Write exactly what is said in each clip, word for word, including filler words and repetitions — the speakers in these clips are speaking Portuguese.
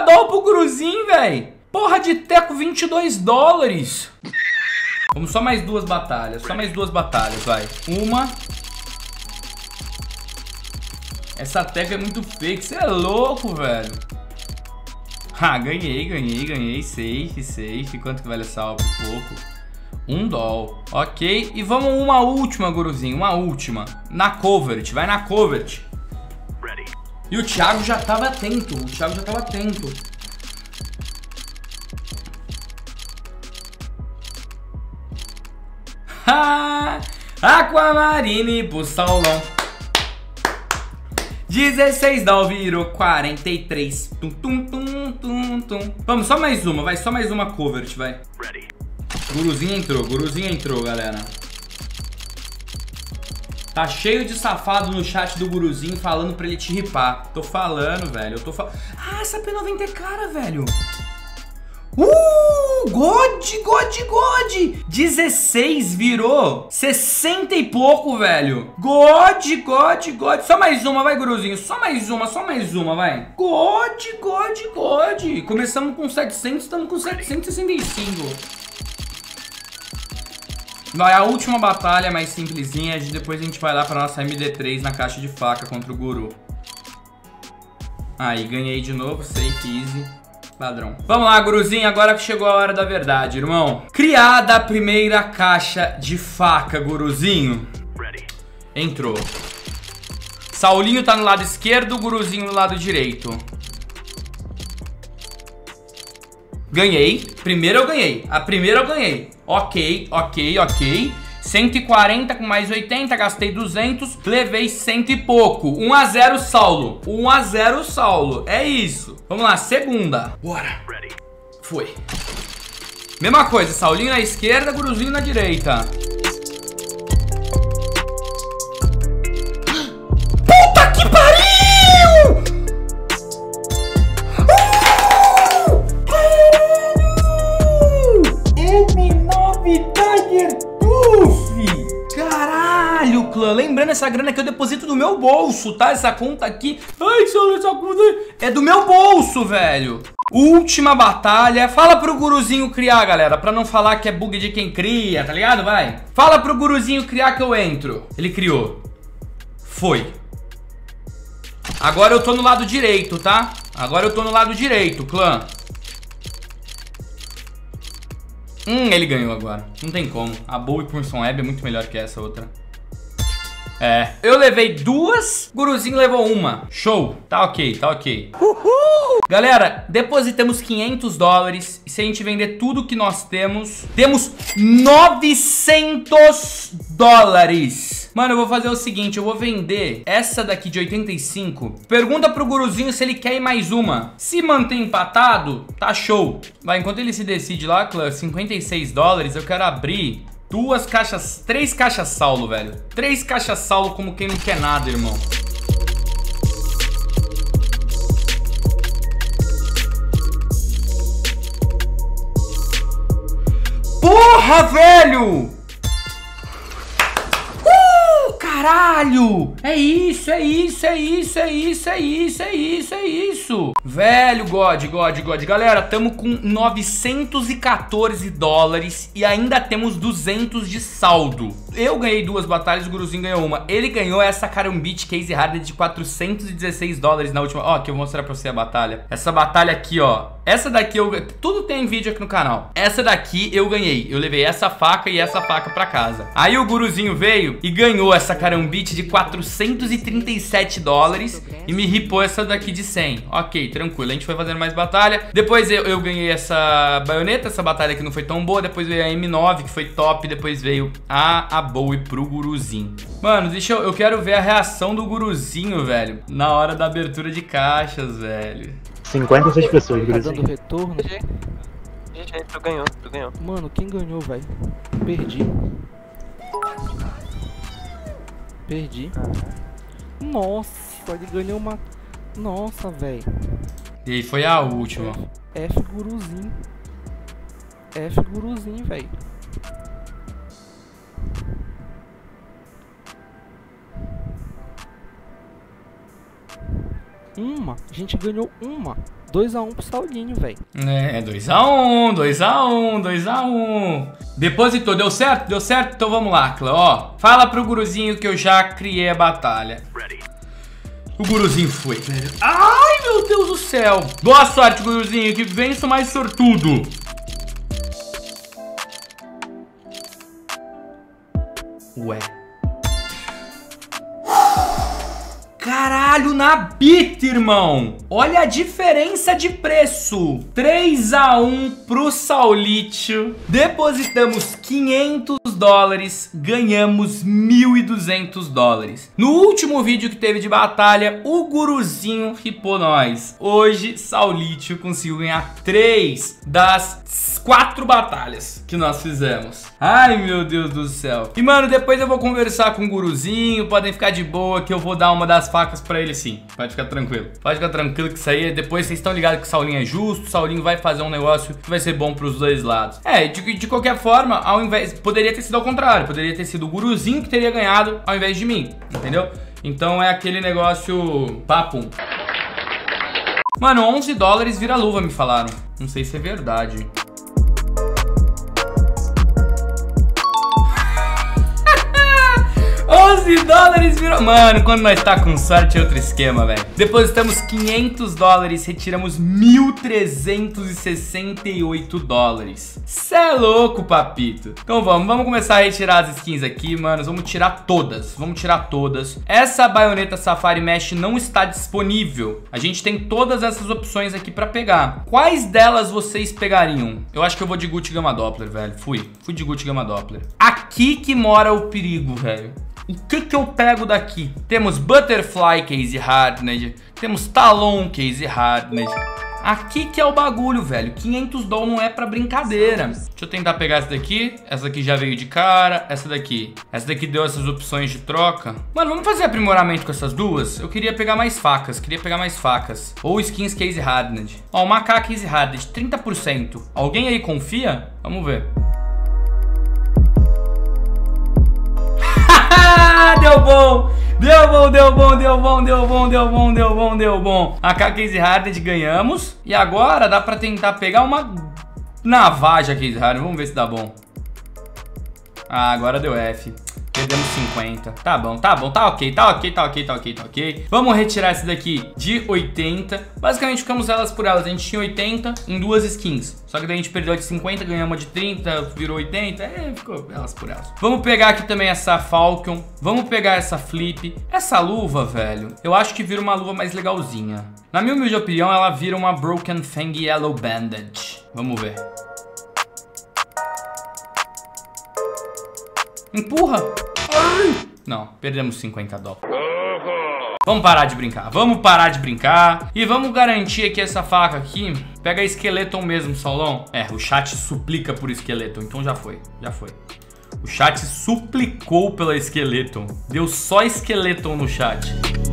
doll pro guruzinho, velho. Porra de teco, vinte e dois dólares. Vamos só mais duas batalhas. Só mais duas batalhas, vai. Uma. Essa teca é muito fake. Você é louco, velho. Ah, ganhei, ganhei, ganhei. Safe, safe. Quanto que vale essa alpa? Pouco. Um doll. Ok. E vamos uma última, guruzinho. Uma última. Na covert. Vai na covert. E o Thiago já tava atento. O Thiago já tava atento. Ah, Aquamarine pro Saulão. dezesseis doll virou quarenta e três. Tum, tum, tum, tum, tum. Vamos, só mais uma, vai. Só mais uma covert, vai. Guruzinho entrou, guruzinho entrou, galera. Tá cheio de safado no chat do guruzinho falando pra ele te ripar. Tô falando, velho. Eu tô falando. Ah, essa P noventa é cara, velho. Uh, God, God, God. dezesseis virou sessenta e pouco, velho. God, God, God. Só mais uma, vai, guruzinho. Só mais uma, só mais uma, vai. God, God, God. Começamos com setecentos, estamos com setecentos e sessenta e cinco. Vai, a última batalha mais simplesinha. Depois a gente vai lá pra nossa M D três na caixa de faca contra o guru. Aí, ganhei de novo. Safe, easy. Padrão. Vamos lá, guruzinho, agora que chegou a hora da verdade, irmão. Criada a primeira caixa de faca, guruzinho. Entrou. Saulinho tá no lado esquerdo, guruzinho no lado direito. Ganhei. Primeiro eu ganhei. A primeira eu ganhei. Ok, ok, ok. cento e quarenta com mais oitenta, gastei duzentos, levei cento e pouco. um a zero Saulo. um a zero Saulo. É isso. Vamos lá, segunda. Bora. Foi. Mesma coisa, Saulinho na esquerda, guruzinho na direita. Puta que pariu! M nove Tiger Tooth. Caralho, clã. Lembrando, essa grana que eu deposito do meu bolso, tá? Essa conta aqui. Ai, só essa conta é do meu bolso, velho. Última batalha. Fala pro guruzinho criar, galera, pra não falar que é bug de quem cria, tá ligado? Vai. Fala pro guruzinho criar que eu entro. Ele criou. Foi. Agora eu tô no lado direito, tá? Agora eu tô no lado direito, clã. Hum, ele ganhou agora. Não tem como. A Bowie Crimson Web é muito melhor que essa outra. É. Eu levei duas, guruzinho levou uma. Show. Tá ok, tá ok. Uhul! Galera, depositamos quinhentos dólares. E se a gente vender tudo que nós temos, temos novecentos dólares. Mano, eu vou fazer o seguinte, eu vou vender essa daqui de oitenta e cinco. Pergunta pro guruzinho se ele quer ir mais uma. Se mantém empatado, tá show. Vai, enquanto ele se decide lá, clã, cinquenta e seis dólares, eu quero abrir duas caixas, três caixas Saulo, velho. Três caixas Saulo como quem não quer nada, irmão. Porra, velho! Caralho! É isso, é isso, é isso, é isso, é isso, é isso, é isso. Velho, God, God, God. Galera, tamo com novecentos e quatorze dólares e ainda temos duzentos de saldo. Eu ganhei duas batalhas, o guruzinho ganhou uma. Ele ganhou essa Karambit Case Hardened de quatrocentos e dezesseis dólares na última. Ó, aqui eu vou mostrar pra você a batalha. Essa batalha aqui, ó. Essa daqui eu... Tudo tem vídeo aqui no canal. Essa daqui eu ganhei. Eu levei essa faca e essa faca pra casa. Aí o guruzinho veio e ganhou essa Karambit de quatrocentos e trinta e sete dólares e me ripou essa daqui de cem. Ok, tranquilo. A gente foi fazendo mais batalha. Depois eu, eu ganhei essa baioneta. Essa batalha que não foi tão boa. Depois veio a M nove, que foi top. Depois veio a, a Bowie pro guruzinho. Mano, deixa eu... Eu quero ver a reação do guruzinho, velho, na hora da abertura de caixas, velho. cinquenta e seis pessoas, tá guruzinho. dando retorno. Gente, tu ganhou, tu ganhou. Mano, quem ganhou, velho? Perdi. Perdi. Nossa, ele ganhou uma... Nossa, velho. E aí foi a última. F, F guruzinho. F guruzinho, velho. uma. A gente ganhou uma. dois a um pro Saulinho, velho. É, dois a um, dois a um, dois a um. Depositou, deu certo? Deu certo? Então vamos lá, clã. Ó, fala pro guruzinho que eu já criei a batalha. O guruzinho foi, velho. Ai, meu Deus do céu. Boa sorte, guruzinho, que vença mais sortudo. Ué. Caralho, na Bit, irmão. Olha a diferença de preço. três a um pro Saulítio. Depositamos quinhentos dólares. Ganhamos mil e duzentos dólares. No último vídeo que teve de batalha, o guruzinho ripou nós. Hoje, Saulítio conseguiu ganhar três das quatro batalhas que nós fizemos. Ai, meu Deus do céu. E, mano, depois eu vou conversar com o guruzinho. Podem ficar de boa que eu vou dar uma das facas pra ele sim. Pode ficar tranquilo. Pode ficar tranquilo que isso aí, depois vocês estão ligados que o Saulinho é justo. O Saulinho vai fazer um negócio que vai ser bom pros dois lados. É, de, de qualquer forma, ao invés... Poderia ter sido ao contrário. Poderia ter sido o guruzinho que teria ganhado ao invés de mim. Entendeu? Então é aquele negócio... Papum. Mano, onze dólares vira luva, me falaram. Não sei se é verdade. onze dólares virou... Mano, quando nós tá com sorte é outro esquema, velho. Depositamos quinhentos dólares, retiramos mil trezentos e sessenta e oito dólares. Cê é louco, papito. Então vamos, vamos começar a retirar as skins aqui, mano. Vamos tirar todas, vamos tirar todas. Essa baioneta Safari Mesh não está disponível. A gente tem todas essas opções aqui pra pegar. Quais delas vocês pegariam? Eu acho que eu vou de Gucci Gamma Doppler, velho. Fui, fui de Gucci Gamma Doppler. Aqui que mora o perigo, velho. O que que eu pego daqui? Temos Butterfly Case Hardened, temos Talon Case Hardened. Aqui que é o bagulho, velho. quinhentos dólares não é pra brincadeira. Deixa eu tentar pegar essa daqui. Essa daqui já veio de cara. Essa daqui. Essa daqui deu essas opções de troca. Mano, vamos fazer aprimoramento com essas duas? Eu queria pegar mais facas. Queria pegar mais facas. Ou skins Case Hardened. Ó, o macaco Case Hardened, trinta por cento. Alguém aí confia? Vamos ver. Deu bom, deu bom, deu bom, deu bom, deu bom, deu bom, deu bom, deu bom. A K Case Hardened ganhamos. E agora dá pra tentar pegar uma Navaja Case Hardened. Vamos ver se dá bom. Ah, agora deu F. Perdemos cinquenta. Tá bom, tá bom, tá ok, tá ok, tá ok, tá ok, tá ok. Vamos retirar essa daqui de oitenta. Basicamente ficamos elas por elas. A gente tinha oitenta em duas skins. Só que daí a gente perdeu de cinquenta, ganhamos uma de trinta, virou oitenta. É, ficou elas por elas. Vamos pegar aqui também essa Falcon. Vamos pegar essa Flip. Essa luva, velho, eu acho que vira uma luva mais legalzinha. Na minha humilde opinião, ela vira uma Broken Fang Yellow Bandage. Vamos ver. Empurra! Ai! Não, perdemos cinquenta dólares. Vamos parar de brincar, vamos parar de brincar. E vamos garantir que essa faca aqui pega Skeleton mesmo, Saulão. É, o chat suplica por Skeleton, então já foi, já foi. O chat suplicou pela Skeleton. Deu só Skeleton no chat.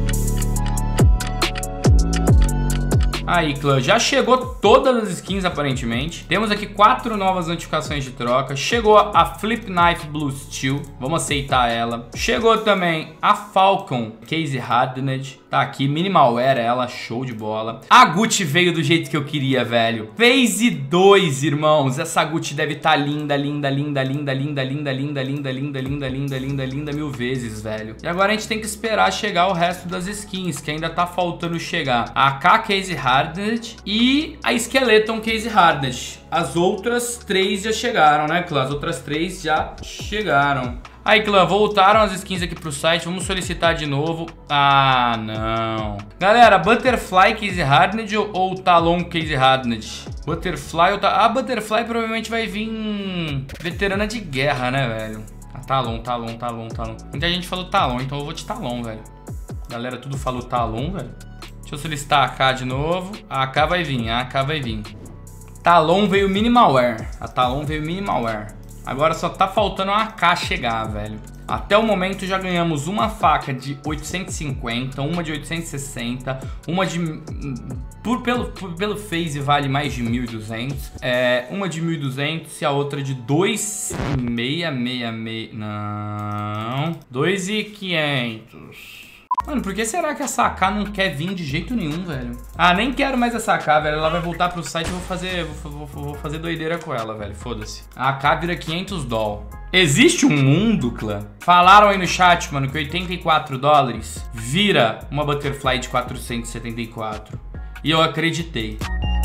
Aí, clã, já chegou todas as skins aparentemente. Temos aqui quatro novas notificações de troca. Chegou a Flip Knife Blue Steel. Vamos aceitar ela. Chegou também a Falcon Case Hardened. Tá aqui, Minimalware ela, show de bola. A Gucci veio do jeito que eu queria, velho. Phase dois, irmãos. Essa Gucci deve estar linda, linda, linda, linda, linda, linda, linda, linda, linda, linda, linda, linda, linda mil vezes, velho. E agora a gente tem que esperar chegar o resto das skins, que ainda tá faltando chegar. A K Case Hardened e a Skeleton Case Hardened. As outras três já chegaram, né, clã? As outras três já chegaram. Aí, clã, voltaram as skins aqui pro site. Vamos solicitar de novo. Ah, não. Galera, Butterfly Case Hardened ou Talon Case Hardened? Butterfly ou ta... Ah, Butterfly provavelmente vai vir veterana de guerra, né, velho? Ah, Talon, Talon, Talon, Talon. Muita gente falou Talon, então eu vou de Talon, velho. Galera, tudo falou Talon, velho. Deixa eu solicitar a A K de novo. A A K vai vir, a AK vai vir. Talon veio Minimalware. A Talon veio Minimalware. Agora só tá faltando a A K chegar, velho. Até o momento já ganhamos uma faca de oitocentos e cinquenta, uma de oitocentos e sessenta, uma de... Por, pelo, por, pelo phase vale mais de mil e duzentos. É, uma de mil e duzentos e a outra de dois mil seiscentos e sessenta. Não... dois mil e quinhentos. Mano, por que será que essa A K não quer vir de jeito nenhum, velho? Ah, nem quero mais essa A K, velho. Ela vai voltar pro site e eu vou fazer, vou, vou, vou fazer doideira com ela, velho. Foda-se. A A K vira quinhentos dólares. Existe um mundo, clã? Falaram aí no chat, mano, que oitenta e quatro dólares vira uma Butterfly de quatrocentos e setenta e quatro. E eu acreditei.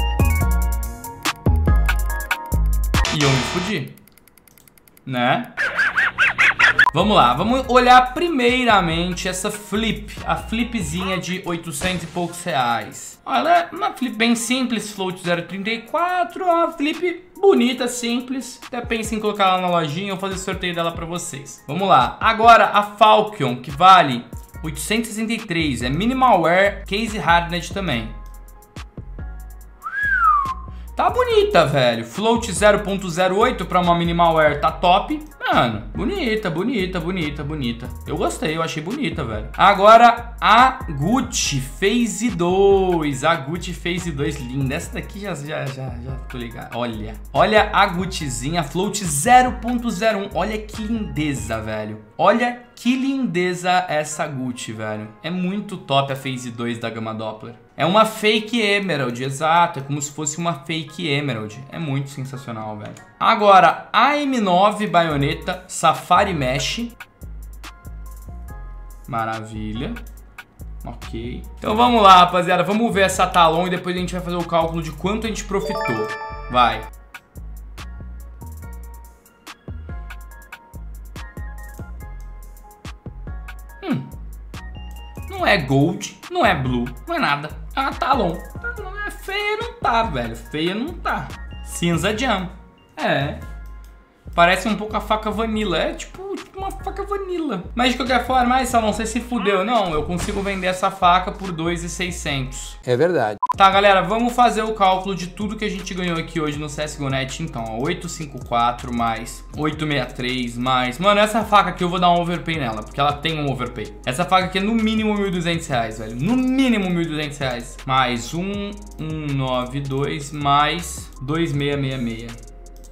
E eu me fudi. Né? Vamos lá, vamos olhar primeiramente essa flip, a flipzinha de oitocentos e poucos reais. Ela é uma flip bem simples, float zero vírgula trinta e quatro, uma flip bonita, simples. Até pense em colocar ela na lojinha ou fazer sorteio dela pra vocês. Vamos lá, agora a Falcon, que vale oitocentos e sessenta e três, é minimal wear, case hardened também. Tá bonita, velho. Float zero ponto zero oito pra uma minimal wear tá top. Mano, bonita, bonita, bonita, bonita. Eu gostei, eu achei bonita, velho. Agora, a Gucci Phase dois. A Gucci Phase dois, linda. Essa daqui já, já, já, já tô ligado. Olha, olha a Guccizinha, Float zero ponto zero um. Olha que lindeza, velho. Olha que lindeza essa Gucci, velho. É muito top a Phase dois da gama Doppler. É uma fake emerald, exato. É como se fosse uma fake emerald. É muito sensacional, velho. Agora, a M nove baioneta Safari Mesh. Maravilha. Ok. Então vamos lá, rapaziada. Vamos ver essa Talon e depois a gente vai fazer o cálculo de quanto a gente profitou. Vai. Hum. Não é gold, não é blue, não é nada. É uma Talon. Talon é feia, não tá, velho. Feia não tá. Cinza Jam. É. Parece um pouco a faca Vanilla. É tipo, tipo uma faca Vanilla. Mas de qualquer forma, essa não sei se fudeu. Não, eu consigo vender essa faca por dois mil e seiscentos. É verdade. Tá, galera, vamos fazer o cálculo de tudo que a gente ganhou aqui hoje no C S G O Net. Então, ó, oitocentos e cinquenta e quatro mais oitocentos e sessenta e três mais... Mano, essa faca aqui eu vou dar um overpay nela, porque ela tem um overpay. Essa faca aqui é no mínimo mil e duzentos reais, velho. No mínimo mil e duzentos reais. Mais um, um nove dois mais dois mil seiscentos e sessenta e seis.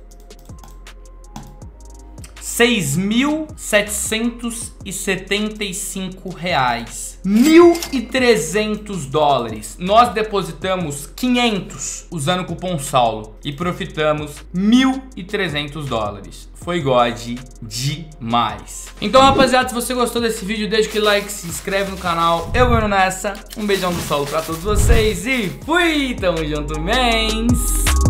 seis mil setecentos e setenta e cinco reais. mil e trezentos dólares. Nós depositamos quinhentos usando o cupom Saulo e profitamos mil e trezentos dólares. Foi God demais. Então, rapaziada, se você gostou desse vídeo, deixa aquele like, se inscreve no canal. Eu vou indo nessa. Um beijão do Saulo pra todos vocês e fui! Tamo junto, mens!